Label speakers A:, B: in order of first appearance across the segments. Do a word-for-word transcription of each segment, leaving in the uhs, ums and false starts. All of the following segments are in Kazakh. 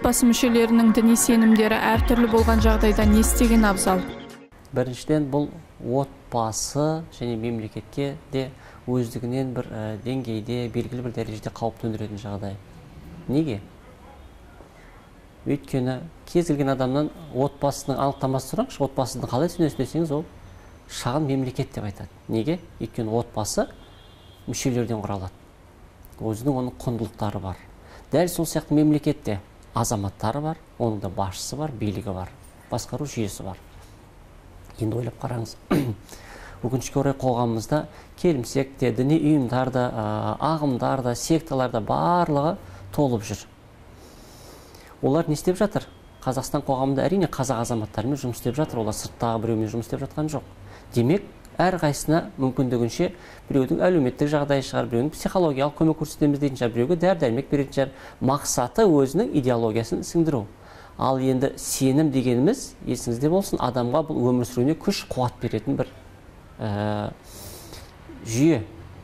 A: отбасы мүшелерінің діни сенімдері әртүрлі болған жағдайда не істеген абзал?
B: Біріншіден, бұл отбасы және мемлекетке де өздігінен бір деңгейде, белгілі бір дәрежеде қауіп төндіретін жағдай. Неге? Өйткені кез келген адамнан отбасының анықтамасы сұраңызшы, отбасының қалай түсінесіз десеңіз, ол шағын мемлекет деп айтады. Неге? Өйткені отбасы мүшелерден құралады. Өзінің оның құндылықтары бар. Дәл сол сияқты мемлекетте азаматтары бар, оның да басшысы бар, билігі бар, басқару жүйесі бар. Енді ойлап қараңыз. Өкінішке орай қоғамымызда келімсек те, діни ұйымдарда, ағымдарда, секталарда барлығы толып жүр. Олар не істеп жатыр? Қазақстан қоғамында әрине қазақ азаматтарымен жұмыс істеп жатыр, олар сырттағы біреумен жұмыс істеп жатқан жоқ. Демек, әрқайсысына мүмкіндігінше біреудің әлеуметтік жағдайы шығар, біреудің психологиялық көмек көрсетеміз дейтін шығар, біреуге дәрі-дәрмек беретін шығар. Мақсаты өзінің идеологиясын сіңдіру. Ал енді сенім дегеніміз, есіңізде болсын, адамға бұл өмір сүруіне күш, қуат беретін бір ә, жүйе.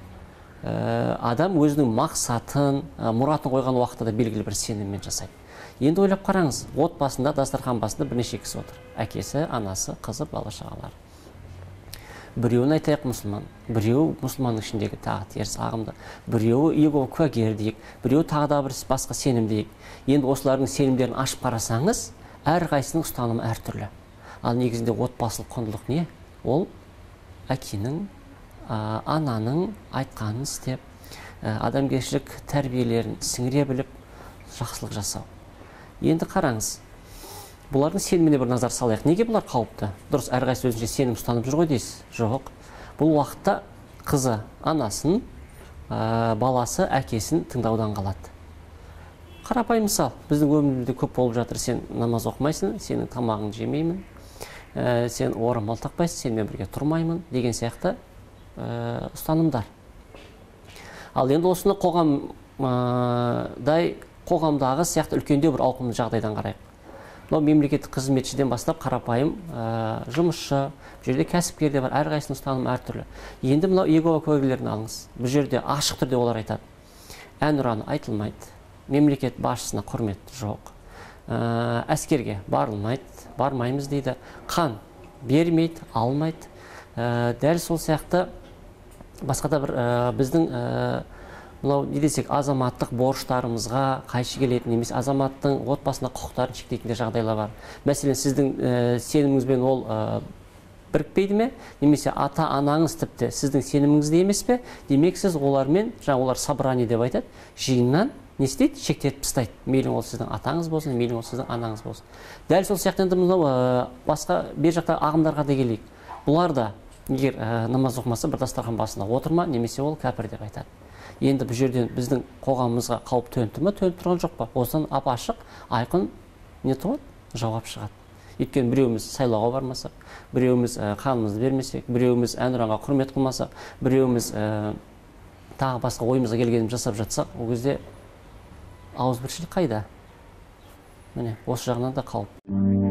B: Ә, адам өзінің мақсатын, ә, мұратын қойған уақытта да белгілі бір сеніммен жасайды. Енді ойлап қараңыз, отбасында, дастархан басында бірнеше кісі отыр. Әкесі, анасы, қызы, бала-шағалары. Біреуін айтайық мұсылман, біреу мұсылманның ішіндегі тағы теріс ағымда, біреуі иегова куәгер дейік, біреуі тағы да бір басқа сенім дейік. Енді осылардың сенімдерін ашып қарасаңыз, әрқайсының ұстанымы әртүрлі. Ал негізінде отбасылық құндылық не? Ол әкенің, ананың айтқанын істеп, адамгершілік тәрбиелерін сіңіре біліп, жақсылық жасау. Енді қараңыз, бұлардың сеніміне бір назар салайық. Неге бұлар қауіпті? Дұрыс, әрқайсысы өзінше сенім ұстанып жүр ғой дейсіз? Жоқ. Бұл уақытта қызы анасын, баласы әкесін тыңдаудан қалады. Қарапайым мысал, біздің өмірімізде көп болып жатыр. Сен намаз оқымайсың, сенің тамағыңды жемеймін, сен орамал тақпайсың, сенімен бірге тұрмаймын деген сияқты ұстанымдар. Ал енді осыны қоғамдай қоғамдағы сияқты үлкенде бір ауқымды жағдайдан қарайық. Мынау мемлекеттік қызметшіден бастап қарапайым жұмысшы, бұл жерде кәсіпкер де бар, әрқайсының ұстанымы әртүрлі. Енді мынау иегова куәгерлерін алыңыз. Бұл жерде ашық түрде олар айтады. Әнұраны айтылмайды, мемлекет басшысына құрмет жоқ, әскерге барылмайды, бармаймыз дейді, қан бермейді, алмайды. Дәл сол сияқты басқа да бір біздің мынау не десек, азаматтық борыштарымызға қайшы келетін, немесе азаматтың отбасына құқықтарын шектейтін жағдайлар бар. Мәселен, сіздің сеніміңізбен ол бірікпейді ме? Немесе ата-анаңыз тіпті сіздің сеніміңізде емес пе? Демек, сіз олармен, жаңа олар собрание деп айтады, жиыннан не істейді? Шектетіп тастайды. Мейлің ол сіздің атаңыз болсын, мейлің ол сіздің анаңыз болсын. Дәл сол сияқты енді мынау басқа бер жақта ағымдарға да келейік. Бұлар да егер намаз оқымаса бір дастархан басында отырма, немесе ол кәпір деп айтады. Енді бұл жерден біздің қоғамымызға қауіп төніп тұр ма, төніп тұрған жоқ па? Осыдан ап-ашық, айқын не туады? Жауап шығады. Өйткені біреуіміз сайлауға бармасақ, біреуіміз қанымызды бермесек, біреуіміз әнұранға құрмет қылмасақ, біреуіміз тағы басқа ойымызға келгенімізді жасап жатсақ, ол кезде ауызбіршілік қайда? Міне, осы жағынан да қауіп.